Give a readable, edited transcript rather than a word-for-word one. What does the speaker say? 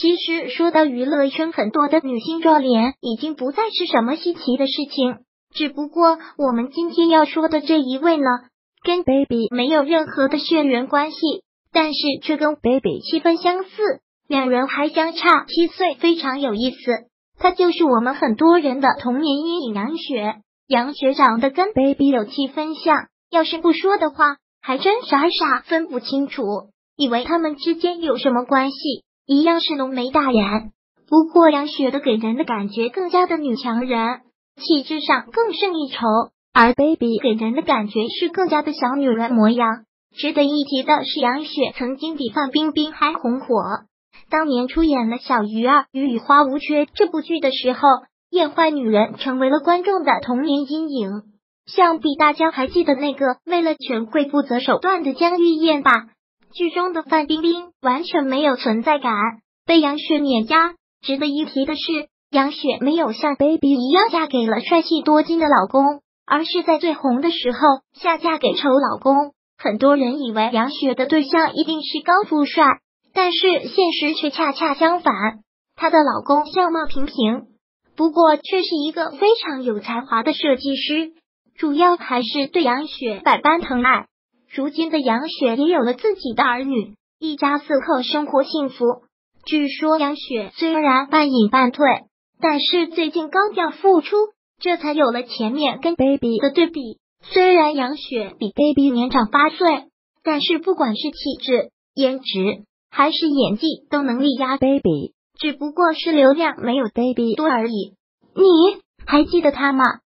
其实说到娱乐圈，很多的女星撞脸已经不再是什么稀奇的事情。只不过我们今天要说的这一位呢，跟 Baby 没有任何的血缘关系，但是却跟 Baby 七分相似，两人还相差7岁，非常有意思。她就是我们很多人的童年阴影杨雪。杨雪长得跟 Baby 有7分像，要是不说的话，还真傻分不清楚，以为他们之间有什么关系，一样是浓眉大眼。不过杨雪的给人的感觉更加的女强人，气质上更胜一筹，而 Baby 给人的感觉是更加的小女人模样。值得一提的是，杨雪曾经比范冰冰还红火。当年出演了《小鱼儿与雨花无缺》这部剧的时候，艳坏女人成为了观众的童年阴影。想必大家还记得那个为了权贵不择手段的江玉燕吧？剧中的范冰冰完全没有存在感，被杨雪碾压。值得一提的是，杨雪没有像 Baby 一样嫁给了帅气多金的老公，而是在最红的时候下嫁给丑老公。很多人以为杨雪的对象一定是高富帅，但是现实却恰恰相反，她的老公相貌平平，不过却是一个非常有才华的设计师，主要还是对杨雪百般疼爱。如今的杨雪也有了自己的儿女，一家4口生活幸福。据说杨雪虽然半隐半退，但是最近高调复出，这才有了前面跟 Baby 的对比。虽然杨雪比 Baby 年长8岁，但是不管是气质、颜值还是演技都能力压 Baby， 只不过是流量没有 Baby 多而已。你还记得他吗？